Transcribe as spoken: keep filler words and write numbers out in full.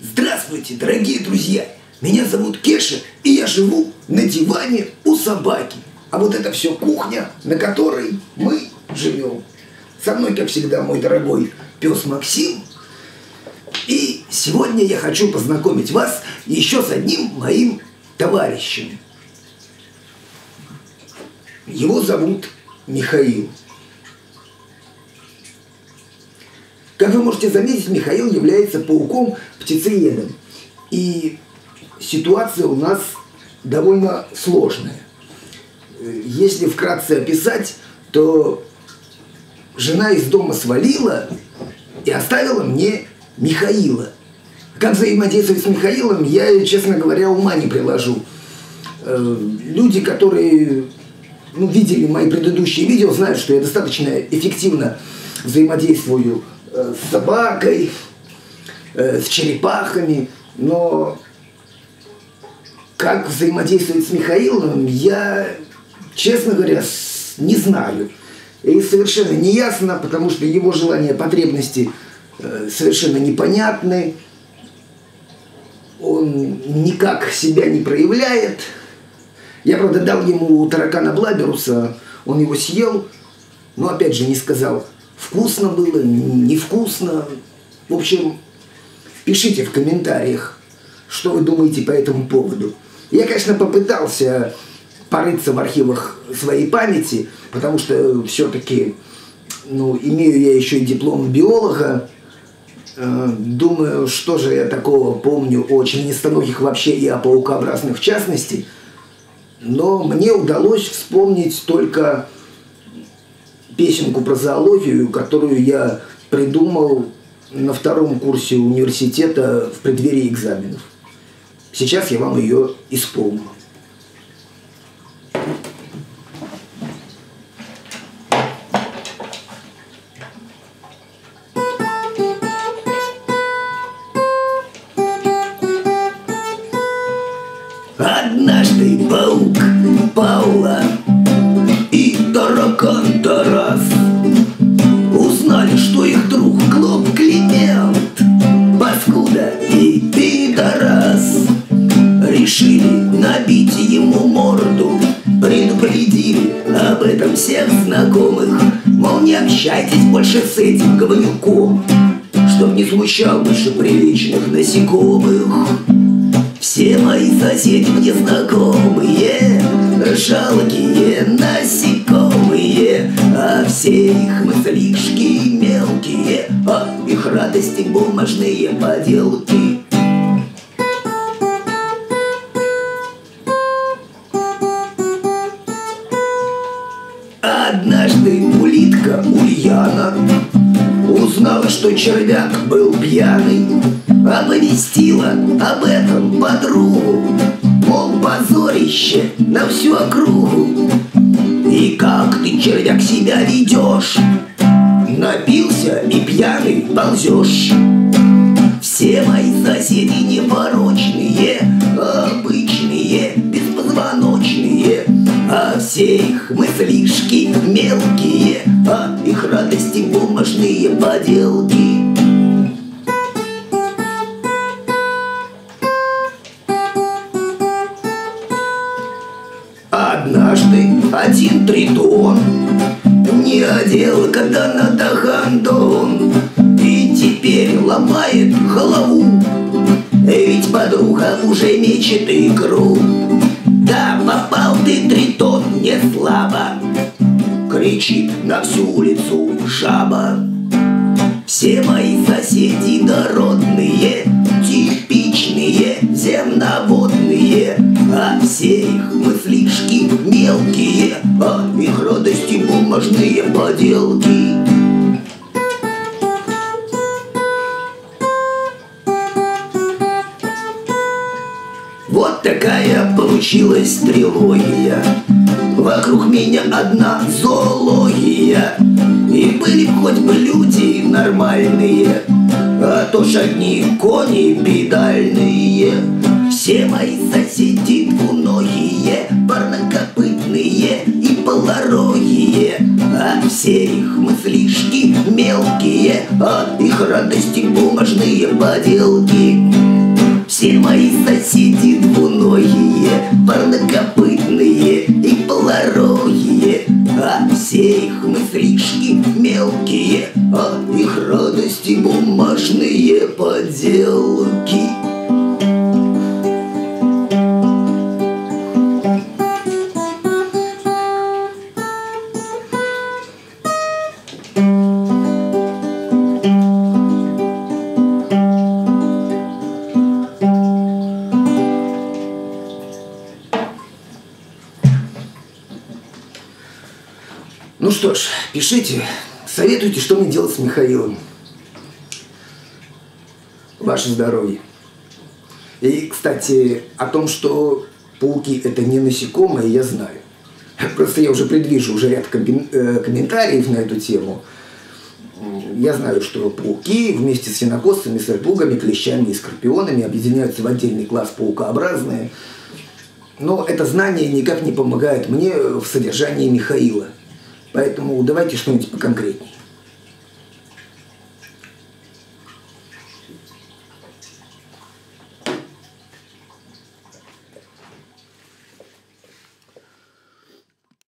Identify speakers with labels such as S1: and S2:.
S1: Здравствуйте, дорогие друзья! Меня зовут Кеша, и я живу на диване у собаки. А вот это все кухня, на которой мы живем. Со мной, как всегда, мой дорогой пес Максим. И сегодня я хочу познакомить вас еще с одним моим товарищем. Его зовут Михаил. Как вы можете заметить, Михаил является пауком-птицеедом. И ситуация у нас довольно сложная. Если вкратце описать, то жена из дома свалила и оставила мне Михаила. Как взаимодействовать с Михаилом, я, честно говоря, ума не приложу. Люди, которые ну, видели мои предыдущие видео, знают, что я достаточно эффективно взаимодействую с собакой, с черепахами, но как взаимодействовать с Михаилом, я, честно говоря, не знаю. И совершенно не ясно, потому что его желания, потребности совершенно непонятны. Он никак себя не проявляет. Я, правда, дал ему таракана Блаберуса, он его съел, но опять же не сказал, вкусно было, невкусно. В общем, пишите в комментариях, что вы думаете по этому поводу. Я, конечно, попытался порыться в архивах своей памяти, потому что все-таки ну, имею я еще и диплом биолога. Думаю, что же я такого помню о членистоногих вообще и о паукообразных в частности. Но мне удалось вспомнить только песенку про зоологию, которую я придумал на втором курсе университета в преддверии экзаменов. Сейчас я вам ее исполню. Однажды паук Паула и таракан Тарас узнали, что их друг Клоп Климент паскуда и пидорас. Решили набить ему морду, предупредили об этом всех знакомых. Мол, не общайтесь больше с этим говнюком, чтоб не смущал больше приличных насекомых. Все мои соседи мне знакомые, жалкие насекомые, а все их мыслишки мелкие, а их радости бумажные поделки. Однажды улитка Ульяна узнала, что червяк был пьяный, оповестила об этом подругу, мол, позорище на всю округу. И как ты, червяк, себя ведешь? Напился и пьяный ползешь. Все мои соседи непорочные, обычные, беспозвоночные, а все их мыслишки мелкие, а их радости бумажные поделки. Однажды один тритон не одел когда надо гондон, и теперь ломает голову, ведь подруга уже мечет игру. Да, попал ты, тритон, не слабо, кричит на всю улицу жаба. Все мои соседи дородные, типичные, земноводные, а все их мыслишки мелкие, а их радости бумажные поделки. Вот такая получилась трилогия. Вокруг меня одна зоология. И были хоть бы люди нормальные, а то ж одни кони педальные. Все мои соседи двуногие, парнокопытные и полорогие, а все их мыслишки мелкие, а их радости бумажные поделки. Все мои соседи двуногие, парнокопытные и полорогие, а все их мыслишки мелкие, а их радости бумажные поделки. Ну что ж, пишите, советуйте, что мне делать с Михаилом. Ваше здоровье. И, кстати, о том, что пауки – это не насекомые, я знаю. Просто я уже предвижу уже ряд комментариев на эту тему. Я знаю, что пауки вместе с сенокосцами, свердлугами, клещами и скорпионами объединяются в отдельный класс паукообразные. Но это знание никак не помогает мне в содержании Михаила. Поэтому давайте что-нибудь поконкретнее.